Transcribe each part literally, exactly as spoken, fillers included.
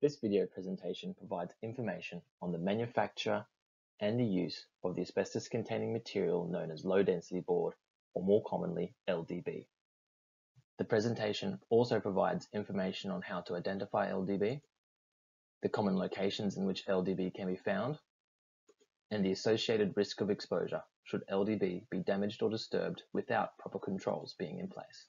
This video presentation provides information on the manufacture and the use of the asbestos-containing material known as low-density board, or more commonly L D B. The presentation also provides information on how to identify L D B, the common locations in which L D B can be found, and the associated risk of exposure should L D B be damaged or disturbed without proper controls being in place.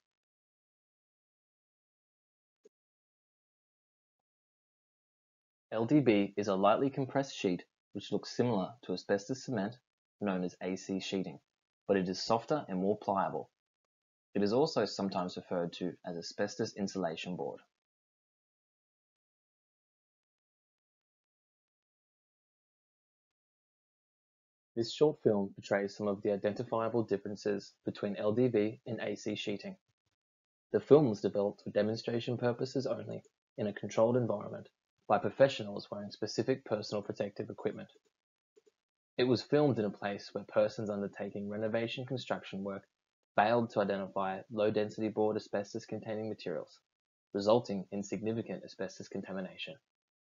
L D B is a lightly compressed sheet which looks similar to asbestos cement, known as A C sheeting, but it is softer and more pliable. It is also sometimes referred to as asbestos insulation board. This short film portrays some of the identifiable differences between L D B and A C sheeting. The film was developed for demonstration purposes only in a controlled environment by professionals wearing specific personal protective equipment. It was filmed in a place where persons undertaking renovation construction work failed to identify low-density board asbestos-containing materials, resulting in significant asbestos contamination.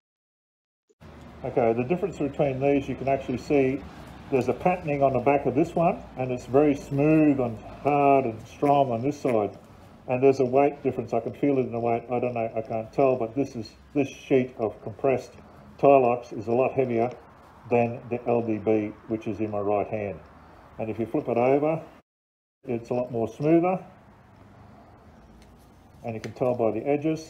Okay, the difference between these, you can actually see there's a patterning on the back of this one, and it's very smooth and hard and strong on this side. And there's a weight difference. I can feel it in the weight. I don't know, I can't tell, but this is this sheet of compressed Tilox is a lot heavier than the L D B, which is in my right hand. And if you flip it over, it's a lot more smoother, and you can tell by the edges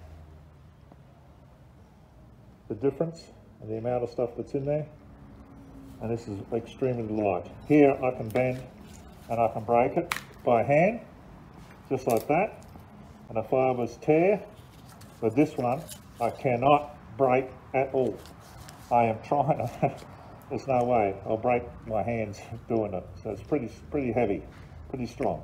the difference and the amount of stuff that's in there. And this is extremely light. Here I can bend and I can break it by hand, just like that, and the fibers tear. But this one I cannot break at all. I am trying to, there's no way, I'll break my hands doing it. So it's pretty, pretty heavy, pretty strong.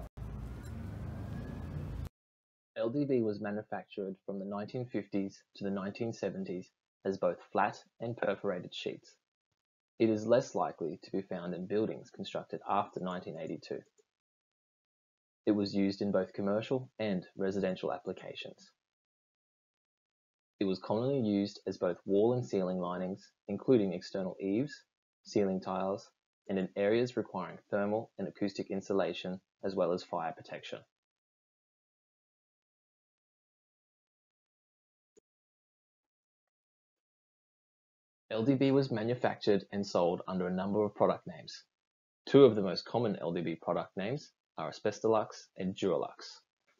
L D B was manufactured from the nineteen fifties to the nineteen seventies as both flat and perforated sheets. It is less likely to be found in buildings constructed after nineteen eighty-two. It was used in both commercial and residential applications. It was commonly used as both wall and ceiling linings, including external eaves, ceiling tiles, and in areas requiring thermal and acoustic insulation, as well as fire protection. L D B was manufactured and sold under a number of product names. Two of the most common L D B product names are Asbestolux and Duralux.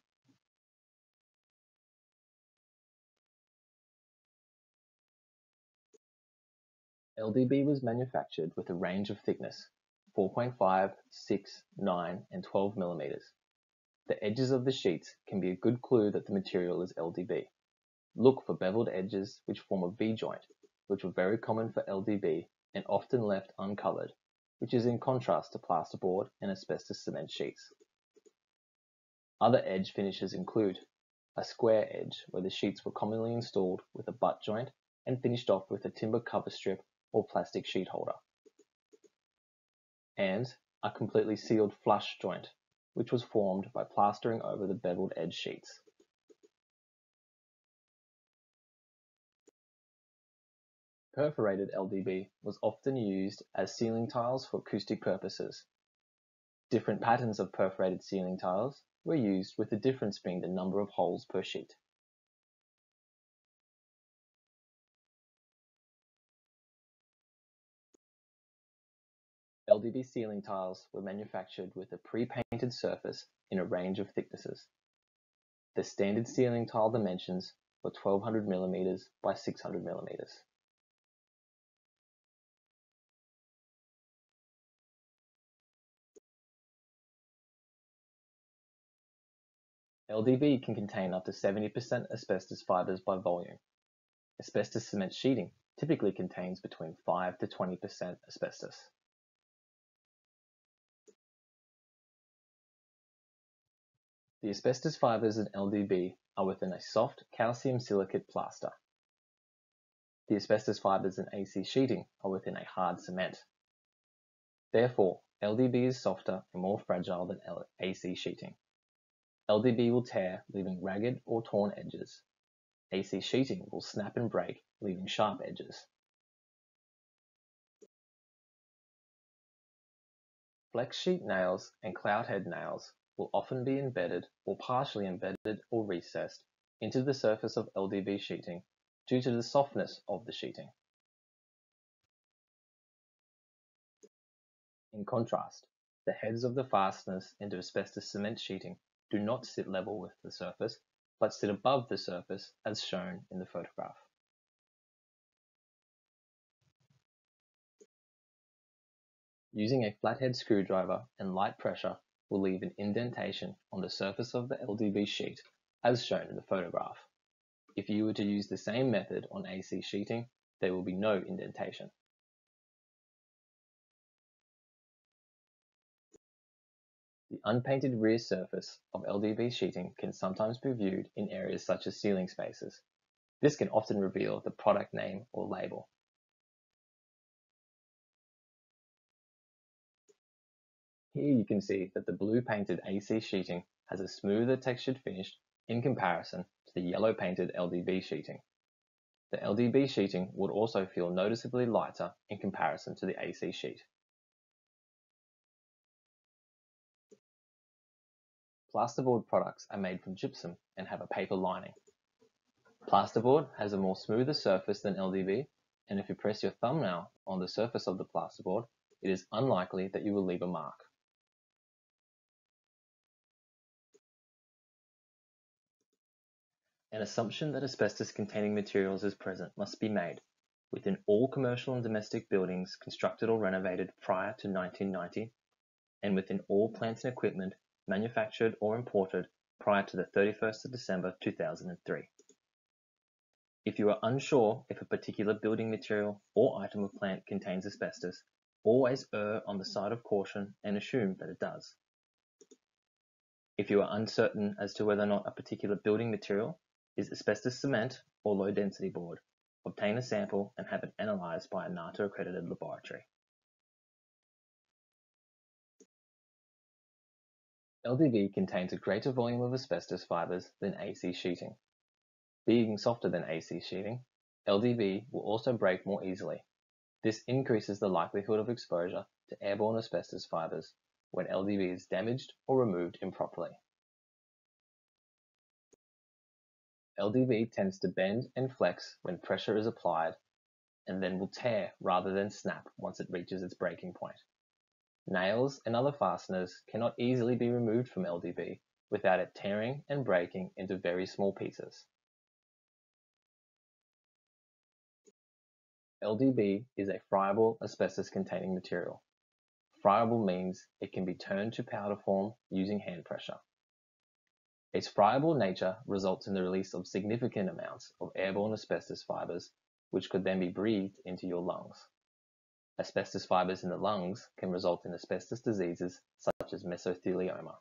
L D B was manufactured with a range of thickness, four point five, six, nine, and twelve millimeters. The edges of the sheets can be a good clue that the material is L D B. Look for beveled edges which form a V-joint, which were very common for L D B and often left uncolored, which is in contrast to plasterboard and asbestos cement sheets. Other edge finishes include a square edge, where the sheets were commonly installed with a butt joint and finished off with a timber cover strip or plastic sheet holder, and a completely sealed flush joint, which was formed by plastering over the beveled edge sheets. Perforated L D B was often used as ceiling tiles for acoustic purposes. Different patterns of perforated ceiling tiles were used, with the difference being the number of holes per sheet. L D B ceiling tiles were manufactured with a pre-painted surface in a range of thicknesses. The standard ceiling tile dimensions were twelve hundred millimeters by six hundred millimeters. L D B can contain up to seventy percent asbestos fibers by volume. Asbestos cement sheeting typically contains between five to twenty percent asbestos. The asbestos fibers in L D B are within a soft calcium silicate plaster. The asbestos fibers in A C sheeting are within a hard cement. Therefore, L D B is softer and more fragile than A C sheeting. L D B will tear, leaving ragged or torn edges. A C sheeting will snap and break, leaving sharp edges. Flex sheet nails and cloud head nails will often be embedded or partially embedded or recessed into the surface of L D B sheeting due to the softness of the sheeting. In contrast, the heads of the fasteners into asbestos cement sheeting do not sit level with the surface, but sit above the surface as shown in the photograph. Using a flathead screwdriver and light pressure will leave an indentation on the surface of the L D B sheet as shown in the photograph. If you were to use the same method on A C sheeting, there will be no indentation. The unpainted rear surface of L D B sheeting can sometimes be viewed in areas such as ceiling spaces. This can often reveal the product name or label. Here you can see that the blue painted A C sheeting has a smoother textured finish in comparison to the yellow painted L D B sheeting. The L D B sheeting would also feel noticeably lighter in comparison to the A C sheet. Plasterboard products are made from gypsum and have a paper lining. Plasterboard has a more smoother surface than L D B, and if you press your thumbnail on the surface of the plasterboard, it is unlikely that you will leave a mark. An assumption that asbestos-containing materials is present must be made within all commercial and domestic buildings constructed or renovated prior to nineteen ninety, and within all plants and equipment manufactured or imported prior to the thirty-first of December two thousand three. If you are unsure if a particular building material or item of plant contains asbestos, always err on the side of caution and assume that it does. If you are uncertain as to whether or not a particular building material is asbestos cement or low-density board, obtain a sample and have it analyzed by a NATA-accredited laboratory. L D B contains a greater volume of asbestos fibers than A C sheeting. Being softer than A C sheeting, L D B will also break more easily. This increases the likelihood of exposure to airborne asbestos fibers when L D B is damaged or removed improperly. L D B tends to bend and flex when pressure is applied and then will tear rather than snap once it reaches its breaking point. Nails and other fasteners cannot easily be removed from L D B without it tearing and breaking into very small pieces. L D B is a friable asbestos-containing material. Friable means it can be turned to powder form using hand pressure. Its friable nature results in the release of significant amounts of airborne asbestos fibers, which could then be breathed into your lungs. Asbestos fibers in the lungs can result in asbestos diseases such as mesothelioma.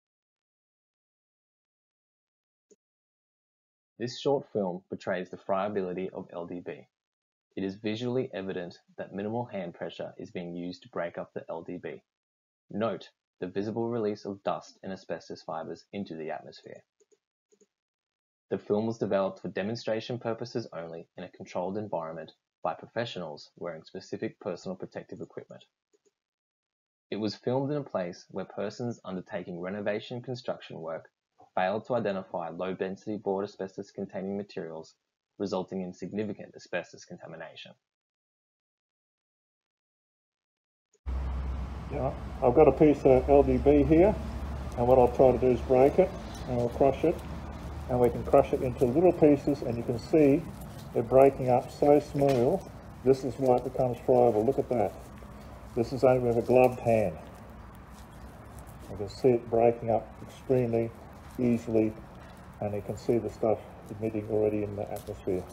This short film portrays the friability of L D B. It is visually evident that minimal hand pressure is being used to break up the L D B. Note the visible release of dust and asbestos fibers into the atmosphere. The film was developed for demonstration purposes only in a controlled environment by professionals wearing specific personal protective equipment. It was filmed in a place where persons undertaking renovation construction work failed to identify low-density board asbestos-containing materials, resulting in significant asbestos contamination. Yeah, I've got a piece of L D B here, and what I'll try to do is break it, and we'll crush it, and we can crush it into little pieces, and you can see they're breaking up so smooth. This is why it becomes friable. Look at that. This is only with a gloved hand. You can see it breaking up extremely easily, and you can see the stuff emitting already in the atmosphere.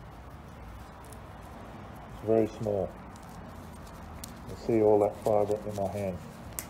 It's very small. You see all that fibre in my hand.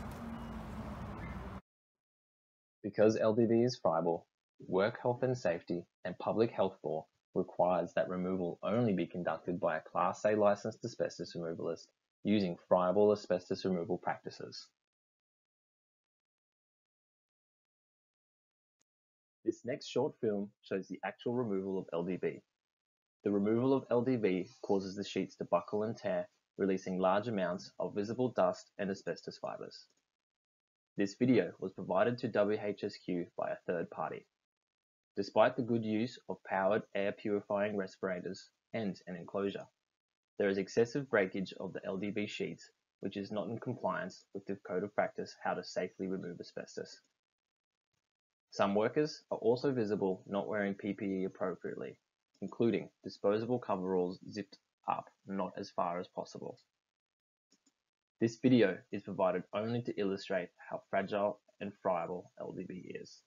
Because L D B is friable, work health and safety and public health law requires that removal only be conducted by a Class A licensed asbestos removalist using friable asbestos removal practices. This next short film shows the actual removal of L D B. The removal of L D B causes the sheets to buckle and tear, releasing large amounts of visible dust and asbestos fibers. This video was provided to W H S Q by a third party. Despite the good use of powered air purifying respirators and an enclosure, there is excessive breakage of the L D B sheets, which is not in compliance with the Code of Practice how to safely remove asbestos. Some workers are also visible not wearing P P E appropriately, including disposable coveralls zipped up not as far as possible. This video is provided only to illustrate how fragile and friable L D B is.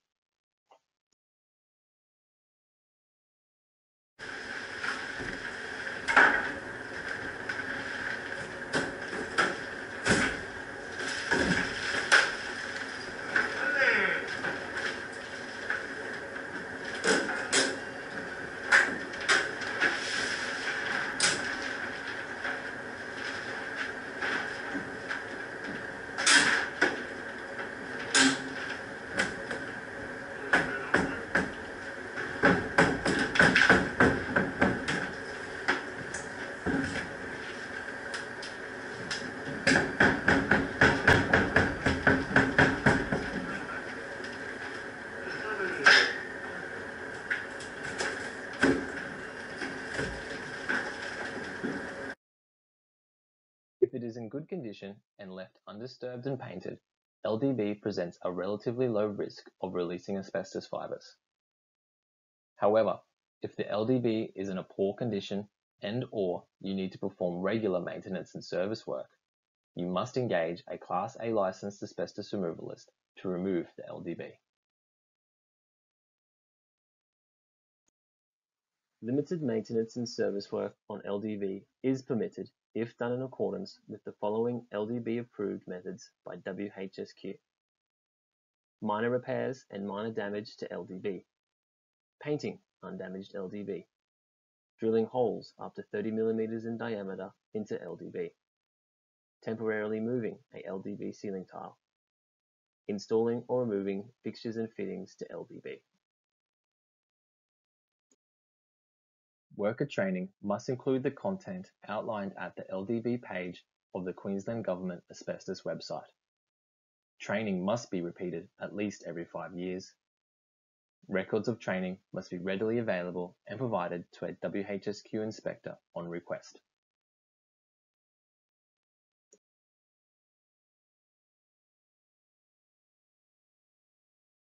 If it is in good condition and left undisturbed and painted, L D B presents a relatively low risk of releasing asbestos fibers. However, if the L D B is in a poor condition and or you need to perform regular maintenance and service work, you must engage a Class A licensed asbestos removalist to remove the L D B. Limited maintenance and service work on L D B is permitted if done in accordance with the following L D B approved methods by W H S Q. Minor repairs and minor damage to L D B. Painting undamaged L D B. Drilling holes up to thirty millimeters in diameter into L D B. Temporarily moving a L D B ceiling tile. Installing or removing fixtures and fittings to L D B. Worker training must include the content outlined at the L D B page of the Queensland Government Asbestos website. Training must be repeated at least every five years. Records of training must be readily available and provided to a W H S Q inspector on request.